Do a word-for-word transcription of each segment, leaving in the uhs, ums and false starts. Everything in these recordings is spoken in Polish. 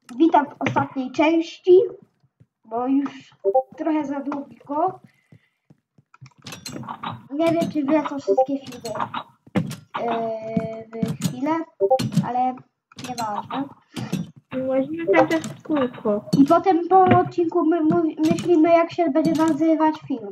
witam w ostatniej części, bo już trochę za długo. Nie wiem, czy wlecą wszystkie filmy yy, w chwilę, ale nieważne. Łazimy tam też w kółko. I potem po odcinku my myślimy, jak się będzie nazywać film.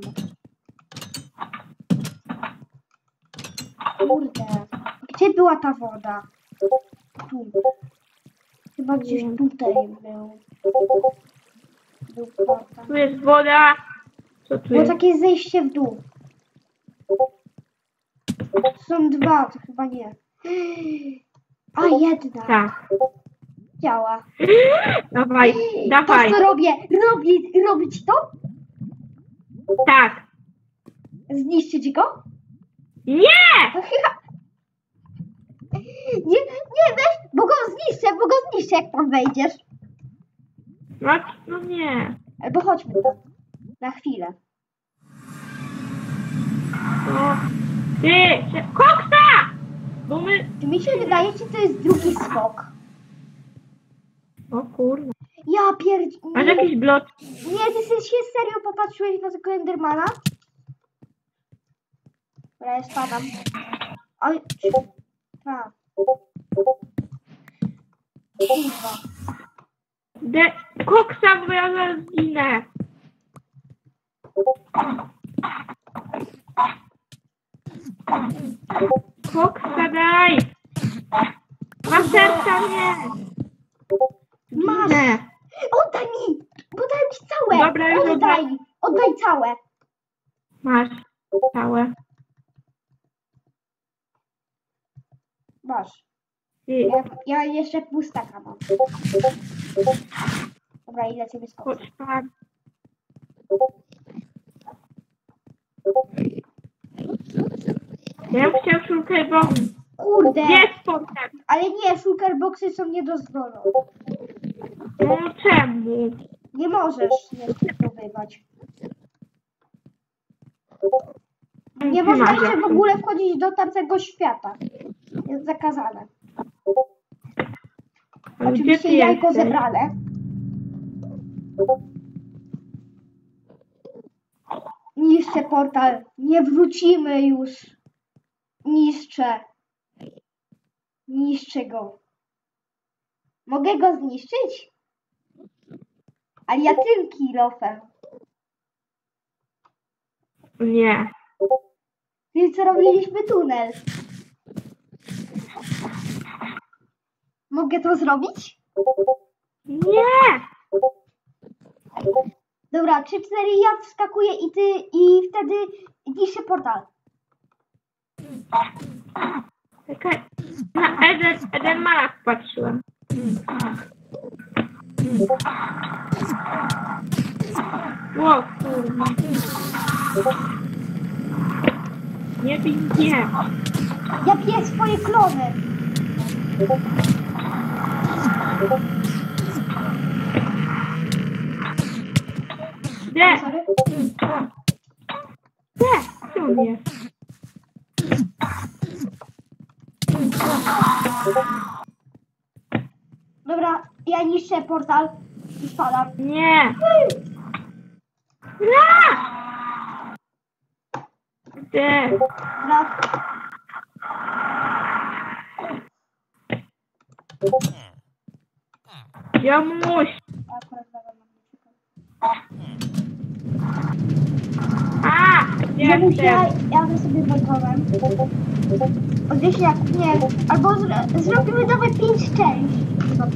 Kurde, gdzie była ta woda? Tu. Chyba gdzieś tutaj był. Był portal. Tu jest woda. Co tu Bo jest? takie zejście w dół. Są dwa, to chyba nie. A jedna. Tak. Działa. Dawaj, To dawaj. co robię? Robię, robić to? Tak. Zniszczyć go? Nie! Nie, nie weź, bo go zniszczę, bo go zniszczę, jak tam wejdziesz. No, no nie. Albo chodźmy tam. Na chwilę. No. Ty, się... koksa! Bo my... Czy mi się wydaje, że to jest drugi skok? O kurwa. Ja pierd... Masz jakiś blok? Nie, ty się serio popatrzyłeś na tego Endermana? Dobra, ja spadam. Oj, tak. Kurwa. De... Koksa, bo ja zaraz zginę. Koksa daj! Mam serca, nie! Masz! Nie. Oddaj mi! Podaj mi całe! Dobra, już Oddaj! Oddaj całe! Masz całe. Masz. Ty, Ja, ja jeszcze pustaka mam. Dobra, ile ciebie skoczy? chodź tam. Ja bym chciał szukać, bo Kurde! jest potem. Ale nie, shulkerboxy są niedozwolone. No czemu? Nie możesz jeszcze zdobywać. Nie Ty można masz jeszcze w jakąś- ogóle wchodzić do tamtego świata. Jest zakazane. Ale gdzie Oczywiście ty jajko jesteś? zebrane. Niszczę portal. Nie wrócimy już. Niszczę. Niszczę go. Mogę go zniszczyć? Ale ja tym kilofem. Nie. Ty co robiliśmy tunel. Mogę to zrobić? Nie! Dobra, trzy cztery ja wskakuję i ty i wtedy niszczę portal. Czekaj. Na Eden, Edenmanach patrzyłem. Ło, kurwa. Nie bij mnie. Ja piję swoje klony. Gdzie? Sorry. Gdzie? Gdzie on jest? Dobra, ja niszczę portal i spadam. Nie! Nie! Gdzie? Dobra. Jomuś! Ja akurat zaraz mam czekać. A! Gdzie Ja muszę, jestem? jadę sobie balkonem. O gdzieś jak, nie, albo zro, zrobimy dawaj pięć części.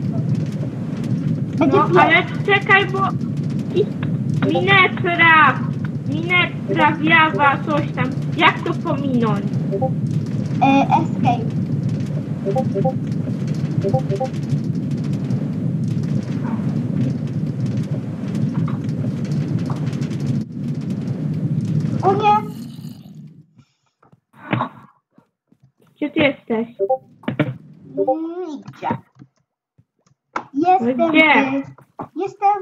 Będzie No pięć. ale czekaj, bo... i- Minetra! Minetra, wiawa, coś tam. Jak to pominąć? E, escape. O nie! Gdzie ty jesteś? Nigdzie. Jestem... Gdzie? e, Jestem...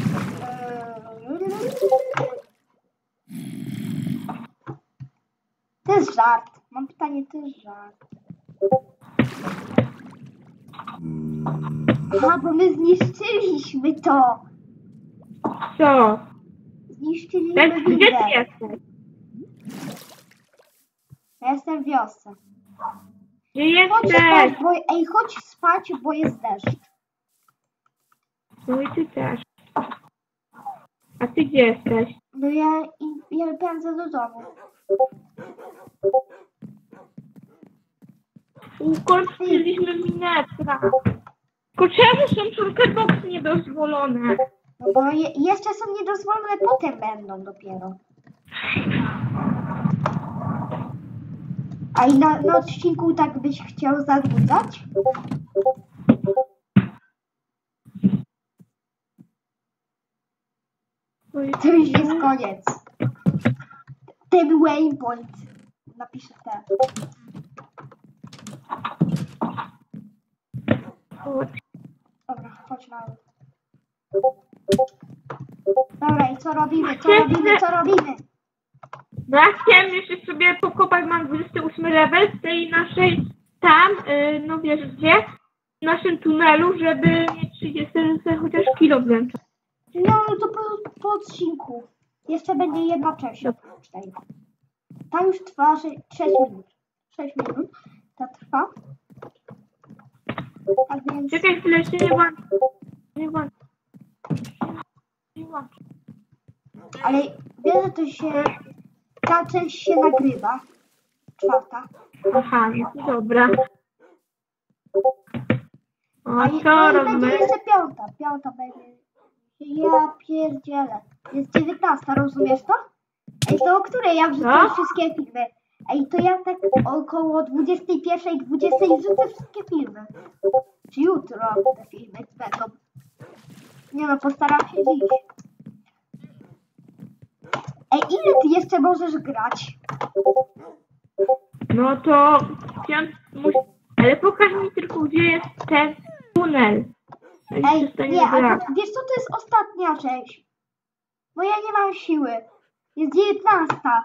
To jest żart. Mam pytanie, to jest żart. Aha, bo my zniszczyliśmy to. Co? Zniszczyliśmy Bez, gdzie windę. ty jesteś? Ja jestem w wiosce. Gdzie Chodź jesteś? spać, bo... Ej, chodź spać, bo jest deszcz. No i ty też. A ty gdzie jesteś? No ja, i, ja pędzę do domu. Ukończyliśmy minetra. Tylko czemu są shulkerboxy niedozwolone? No bo je, jeszcze są niedozwolone, potem będą dopiero. A i na, na odcinku tak byś chciał zanudzać? To jest... To już jest koniec. Ten waypoint. Napiszę ten. Dobra, chodź na dół. Dobra, i co robimy? Co robimy? Co robimy? No ja chciałem jeszcze sobie pokopać, mam dwudziesty ósmy level z tej naszej tam, yy, no wiesz gdzie, w naszym tunelu, żeby mieć trzydzieści chociaż kilo wręcz. No, no to po, po odcinku. Jeszcze będzie jedna część oprócz tej. Ta już trwa sześć minut. sześć minut. Ta trwa. A więc... Czekaj chwilę, się nie włącz. Nie włącz. Nie włącz. Ale wiesz, że to się... Ta część się nagrywa. Czwarta. Aha, no to dobra. A O, i, co no i będzie robimy? jeszcze piąta. Piąta będzie. Ja pierdzielę. Jest dziewiętnasta, rozumiesz to? Ej, to o której ja wrzucę Co? wszystkie filmy? Ej, to ja tak około dwudziestej pierwszej, dwudziestej wrzucę wszystkie filmy. Czy jutro te filmy będą? Nie no, postaram się dziś. Ej, ile ty jeszcze możesz grać? No to piąt... mus- Ale pokaż mi tylko, gdzie jest ten tunel. No i Ej, przestań nie, a grać. to, wiesz co, to jest ostatnia część. Bo ja nie mam siły. Jest dziewiętnasta.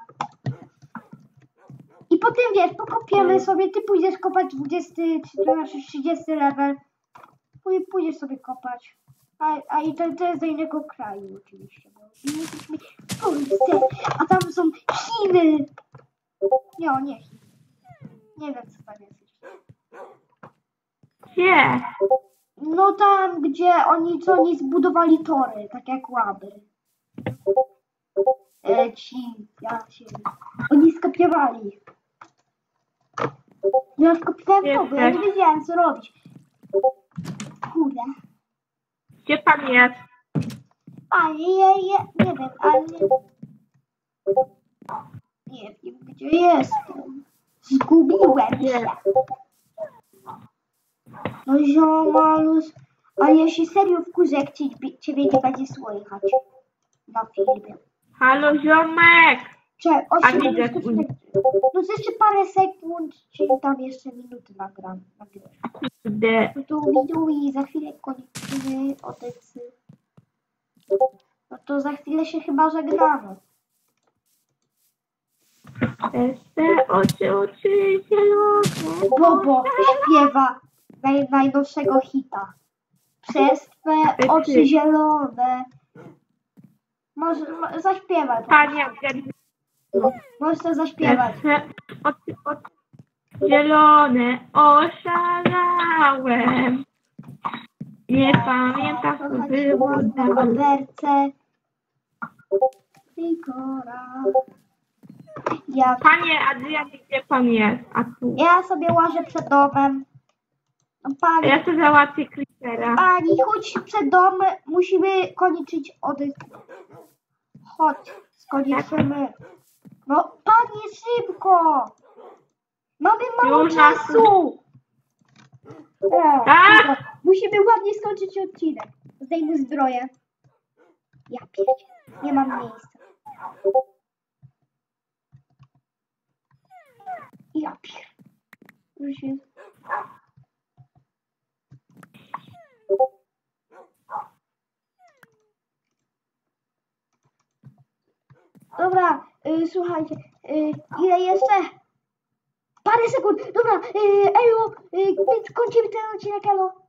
I potem wiesz, pokopiemy sobie, ty pójdziesz kopać dwudziesty, czy to znaczy trzydziesty level. Pój- Pójdziesz sobie kopać. A, a i to, to jest do innego kraju oczywiście. Bo my jesteśmy w Polsce, a tam są Chiny. Nie, o nie Chiny. Nie wiem co tam jest jeszcze. Gdzie? No tam, gdzie oni, co oni zbudowali tory, tak jak łabry. E, ci, ja się... Oni skopiowali. Ja skopiowałem to, bo ja nie wiedziałem co robić. Kurde. Gdzie pan jest? Panie, ja, ja nie wiem, ale... Nie wiem, gdzie jestem. Zgubiłem się. No ziomalus. Ale ja się serio wkurzę, jak ciebie, ciebie nie będzie słychać. Na filmie. Halo, ziomek! Cze, A osiem widzę. minut. No to jeszcze parę sekund, czyli tam jeszcze minuty nagram. nagram. Kurde. No to widu i za chwilę kończymy odecy. No to za chwilę się chyba żegnamy. Te oczy, oczy zielone. Bobo śpiewa naj, najnowszego hita. Przez twe oczy zielone. Może mo- zaśpiewaj. Panie, Możesz to zaśpiewać. te oczy, oczy zielone. Oszalałem. Nie pamiętam, co było na dalej. rowerce. Igora. Ja, Panie Adrian, gdzie pan jest? A tu. ja sobie łażę przed domem. No, pani, Ja to załatwię Creepera. pani, chodź przed dom. Musimy kończyć oddech. Chodź, skończymy. No, panie, szybko. Mamy mało Już na- czasu. E, Tak? dobra. Musimy ładnie skończyć odcinek. Zdejmuj zbroję. Ja pierdzie. Nie mam miejsca. Ja pier... Już jest. Dobra, y, słuchajcie, y, ile jeszcze? Parę sekund, dobra, y, elo, y, więc kończymy ten odcinek, elo.